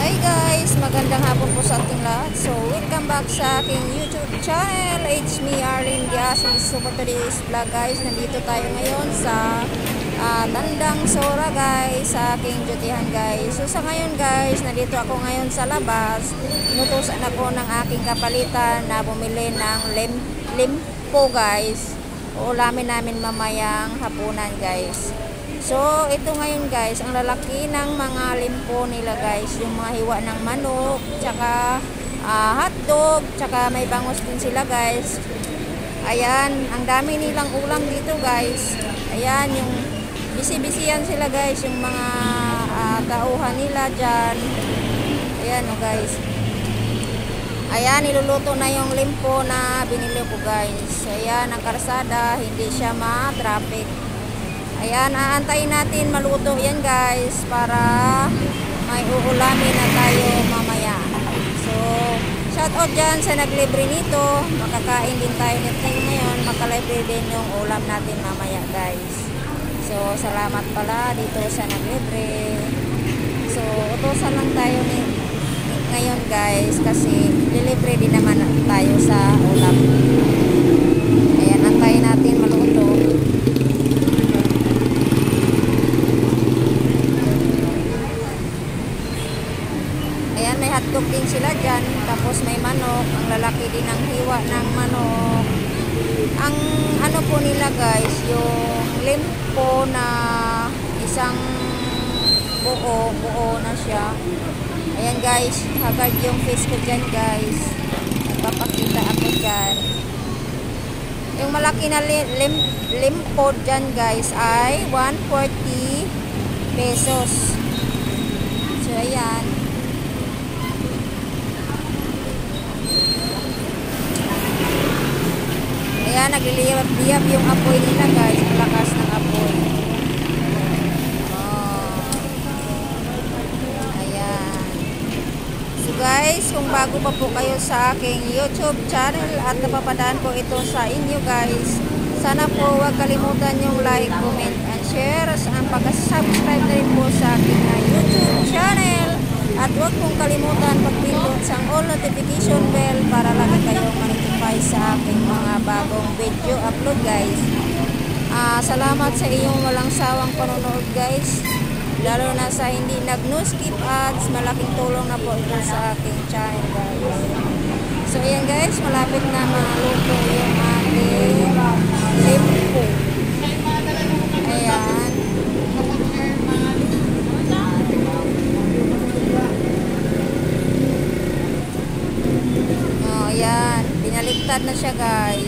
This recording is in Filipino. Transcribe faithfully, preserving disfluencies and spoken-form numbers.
Hi guys! Magandang hapon po sa ating lahat. So, welcome back sa aking YouTube channel. It's me, Arlene Diasis. So, for today's vlog guys, nandito tayo ngayon sa uh, Tandang Sora guys, sa aking dutihan guys. So, sa ngayon guys, nandito ako ngayon sa labas. Inutusan ako ng aking kapalitan na bumili ng lim limpo guys. Uulamin namin mamayang hapunan guys. So, ito ngayon guys, ang lalaki ng mga limpo nila guys, yung mga hiwa ng manok, tsaka uh, hotdog, tsaka may bangus din sila guys. Ayan, ang dami nilang ulam dito guys. Ayan, yung bisi-bisiyan sila guys, yung mga uh, tauhan nila dyan. Ayan o oh, guys. Ayan, niluluto na yung limpo na binili ko guys. Ayan, ang karsada, hindi siya ma-traffic. Ayan, aantayin natin maluto yan guys para may uulamin na tayo mamaya. So, shout out dyan sa naglibre nito. Makakain din tayo nito ngayon. Makalibre din yung ulam natin mamaya guys. So, salamat pala dito sa naglibre. So, utosan lang tayo ni ngayon guys kasi lilibre din naman tayo sa ulam. Ayan, antayin natin maluto. Ayan, may hotdog din sila dyan. Tapos may manok. Ang lalaki din ang hiwa ng manok. Ang ano po nila guys, yung limpo na isang buo, buo na siya. Ayan guys, hagard yung face ko dyan guys. Nagpapakita ako dyan. Yung malaki na lim limpo dyan guys ay one forty pesos. So ayan. Ayan, nagliliyab-liyab yung apoy nila guys. Ang lakas ng apoy. Oh. Ayan. So guys, kung bago pa po kayo sa aking YouTube channel at napapadaan po ito sa inyo guys, sana po huwag kalimutan yung like, comment, and share. Ang pag-subscribe na rin po sa aking YouTube channel. At huwag pong kalimutan pag-pindot sa all notification bell para lagi kayong ma-notify sa aking mga bagong video upload guys. Uh, salamat sa iyong walang sawang panonood guys. Lalo na sa hindi nag-no skip ads, malaking tulong na po ito sa aking channel guys. So ayan guys, malapit na maluto yung ating limpo. Ayan. Ayan, binaligtad na siya guys.